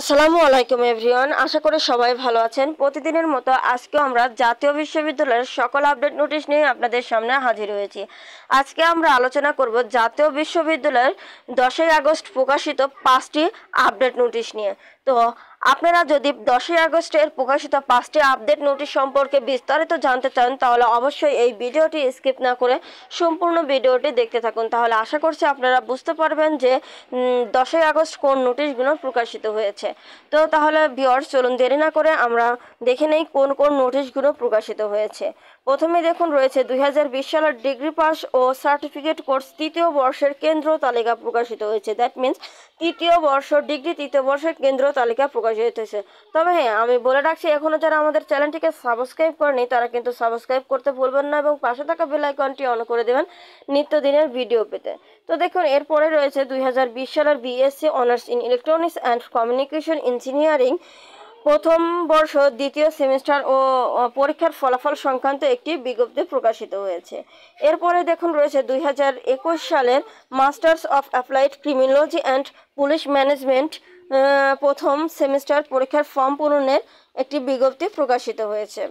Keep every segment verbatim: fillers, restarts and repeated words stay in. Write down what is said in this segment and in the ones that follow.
আসসালামু আলাইকুম এভরিওয়ান, আশা করি সবাই ভালো আছেন। প্রতিদিনের মতো আজকেও আমরা জাতীয় বিশ্ববিদ্যালয়ের সকল আপডেট নোটিশ নিয়ে আপনাদের সামনে হাজির হয়েছি। আজকে আমরা আলোচনা করব জাতীয় বিশ্ববিদ্যালয়ের দশই আগস্ট প্রকাশিত পাঁচটি আপডেট নোটিশ নিয়ে। তো আপনারা যদি দশই আগস্টের প্রকাশিত পাঁচটি আপডেট নোটিশ সম্পর্কে বিস্তারিত জানতে চান তাহলে অবশ্যই এই ভিডিওটি স্কিপ না করে সম্পূর্ণ ভিডিওটি দেখতে থাকুন। তাহলে আশা করছি আপনারা বুঝতে পারবেন যে দশই আগস্ট কোন নোটিশগুলো প্রকাশিত হয়েছে। তো তাহলে ভিউয়ার্স, চলুন দেরি না করে আমরা দেখে নেই কোন কোন নোটিশগুলো প্রকাশিত হয়েছে। প্রথমে দেখুন, রয়েছে দুই হাজার বিশ সালের ডিগ্রি পাস ও সার্টিফিকেট কোর্স তৃতীয় বর্ষের কেন্দ্র তালিকা প্রকাশিত হয়েছে। দ্যাট মিনস তৃতীয় বর্ষ ডিগ্রি তৃতীয় বর্ষের কেন্দ্র তালিকা প্রকাশিত হয়েছে। তবে হ্যাঁ, আমি বলে রাখছি, এখনও যারা আমাদের চ্যানেলটিকে সাবস্ক্রাইব করেনি তারা কিন্তু সাবস্ক্রাইব করতে ভুলবেন না এবং পাশে থাকা বেল আইকনটি অন করে দেবেন নিত্যদিনের ভিডিও পেতে। তো দেখুন, এরপরে রয়েছে দুই হাজার বিশ সালের BSc honours in electronics and communication engineering প্রথম বর্ষ দ্বিতীয় সেমিস্টার ও পরীক্ষার ফলাফল সংক্রান্ত একটি বিজ্ঞপ্তি প্রকাশিত হয়েছে। এরপরে দেখুন, রয়েছে দুই হাজার একুশ সালের masters of applied criminology and police management প্রথম সেমিস্টার পরীক্ষার ফর্ম পূরণের একটি বিজ্ঞপ্তি প্রকাশিত হয়েছে।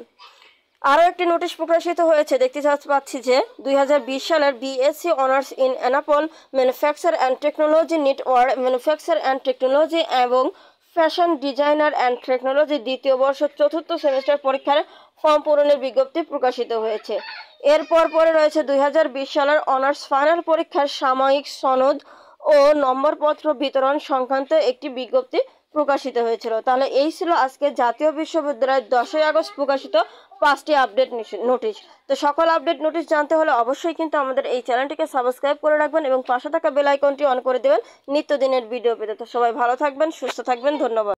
আরও একটি নোটিশ প্রকাশিত হয়েছে, দেখতে পাচ্ছি যে দুই হাজার বিশ সালের BSc honours in apparel manufacture and technology knitwear manufacture and technology এবং ফ্যাশন ডিজাইনার অ্যান্ড টেকনোলজি দ্বিতীয় বর্ষ চতুর্থ সেমিস্টার পরীক্ষার ফর্ম পূরণের বিজ্ঞপ্তি প্রকাশিত হয়েছে। এরপর পরে রয়েছে দুই হাজার বিশ সালের অনার্স ফাইনাল পরীক্ষার সাময়িক সনদ ও নম্বরপত্র বিতরণ সংক্রান্ত একটি বিজ্ঞপ্তি প্রকাশিত হয়েছিল। তাহলে এই ছিল আজকে জাতীয় বিশ্ববিদ্যালয়ের দশই আগস্ট প্রকাশিত পাঁচটি আপডেট নোটিশ। তো সকল আপডেট নোটিশ জানতে হলে অবশ্যই কিন্তু আমাদের এই চ্যানেলটিকে সাবস্ক্রাইব করে রাখবেন এবং পাশে থাকা বেল আইকনটি অন করে দেবেন নিত্যদিনের ভিডিও পেতে। তো সবাই ভালো থাকবেন, সুস্থ থাকবেন, ধন্যবাদ।